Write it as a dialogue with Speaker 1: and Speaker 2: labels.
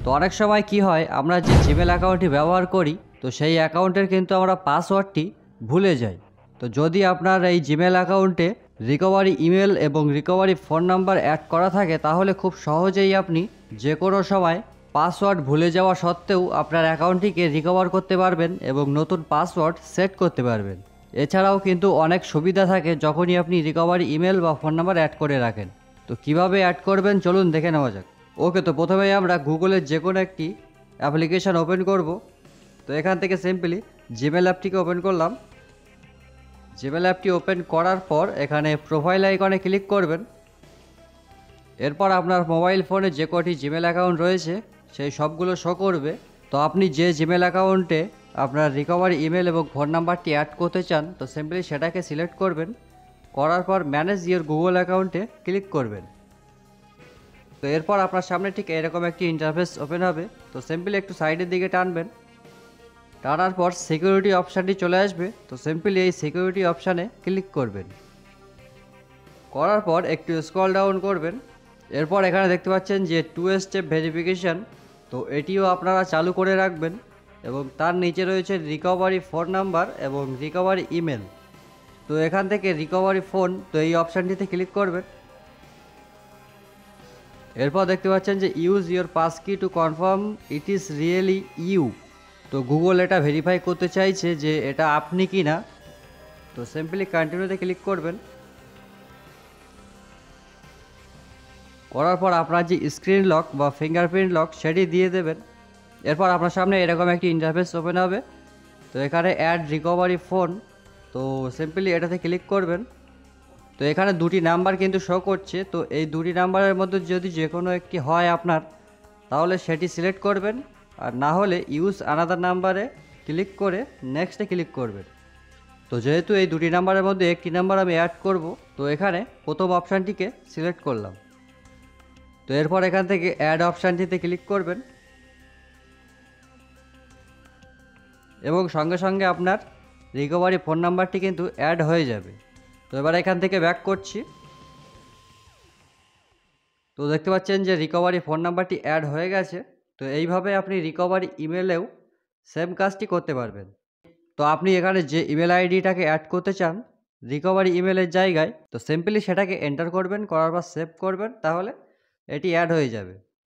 Speaker 1: তো অনেক সময় কি হয়, আমরা যে জিমেল অ্যাকাউন্টটি ব্যবহার করি তো সেই অ্যাকাউন্টের কিন্তু আমরা পাসওয়ার্ডটি ভুলে যাই। তো যদি আপনার এই জিমেল অ্যাকাউন্টে রিকভারি ইমেল এবং রিকভারি ফোন নাম্বার অ্যাড করা থাকে তাহলে খুব সহজেই আপনি যে কোনো সময় পাসওয়ার্ড ভুলে যাওয়া সত্ত্বেও আপনার অ্যাকাউন্টটিকে রিকভার করতে পারবেন এবং নতুন পাসওয়ার্ড সেট করতে পারবেন। এছাড়াও কিন্তু অনেক সুবিধা থাকে যখনই আপনি রিকভারি ইমেল বা ফোন নাম্বার অ্যাড করে রাখেন। তো কিভাবে অ্যাড করবেন চলুন দেখে নেওয়া যাক। ওকে, তো প্রথমেই আমরা গুগলের যে কোনো একটি অ্যাপ্লিকেশান ওপেন করব। তো এখান থেকে সিম্পলি জিমেল অ্যাপটিকে ওপেন করলাম। জিমেল অ্যাপটি ওপেন করার পর এখানে প্রোফাইল আইকনে ক্লিক করবেন। এরপর আপনার মোবাইল ফোনে যে কটি জিমেল অ্যাকাউন্ট রয়েছে সেই সবগুলো শো করবে। তো আপনি যে জিমেল অ্যাকাউন্টে আপনার রিকভারি ইমেল এবং ফোন নাম্বারটি অ্যাড করতে চান তো সিম্পলি সেটাকে সিলেক্ট করবেন। করার পর ম্যানেজ ইওর গুগল অ্যাকাউন্টে ক্লিক করবেন। তো এরপর আপনার সামনে ঠিক এরকম একটি ইন্টারফেস ওপেন হবে। তো সিম্পলি একটু সাইডের দিকে টানবেন। টানার পর সিকিউরিটি অপশানটি চলে আসবে। তো সিম্পলি এই সিকিউরিটি অপশানে ক্লিক করবেন। করার পর একটু স্ক্রল ডাউন করবেন। এরপর এখানে দেখতে পাচ্ছেন যে 2 স্টেপ ভেরিফিকেশান, তো এটিও আপনারা চালু করে রাখবেন। এবং তার নিচে রয়েছে রিকভারি ফোন নাম্বার এবং রিকভারি ইমেল। তো এখান থেকে রিকভারি ফোন, তো এই অপশানটিতে ক্লিক করবেন। এরপর দেখতে পাচ্ছেন যে use your passkey to confirm it is really you. তো গুগল এটা ভেরিফাই করতে চাইছে যে এটা আপনি কি না। তো সিম্পলি কন্টিনিউতে ক্লিক করবেন। করার পর আপনার যে স্ক্রিন লক বা ফিঙ্গারপ্রিন্ট লক সেটি দিয়ে দেবেন। এরপর আপনার সামনে এরকম একটি ইন্টারফেস ওপেন হবে। তো এখানে অ্যাড রিকভারি ফোন, তো সিম্পলি এটাতে ক্লিক করবেন। তো এখানে দুটি নাম্বার কিন্তু শো করছে। তো এই দুটি নাম্বারের মধ্যে যদি যে কোনো একটি হয় আপনার, তাহলে সেটি সিলেক্ট করবেন। আর না হলে ইউজ আনাদার নাম্বারে ক্লিক করে নেক্সটে ক্লিক করবেন। তো যেহেতু এই দুটি নাম্বারের মধ্যে একটি নাম্বার আমি অ্যাড করব, তো এখানে প্রথম অপশানটিকে সিলেক্ট করলাম। তো এরপর এখান থেকে অ্যাড অপশানটিতে ক্লিক করবেন এবং সঙ্গে সঙ্গে আপনার রিকভারি ফোন নাম্বারটি কিন্তু অ্যাড হয়ে যাবে। তো এবার এখান থেকে ব্যাক করছি। তো দেখতে পাচ্ছেন যে রিকভারি ফোন নাম্বারটি অ্যাড হয়ে গেছে। তো এইভাবে আপনি রিকভারি ইমেলেও সেম কাজটি করতে পারবেন। তো আপনি এখানে যে ইমেল আইডিটাকে অ্যাড করতে চান রিকভারি ইমেলের জায়গায়, তো সিম্পলি সেটাকে এন্টার করবেন, করার পর সেভ করবেন, তাহলে এটি অ্যাড হয়ে যাবে।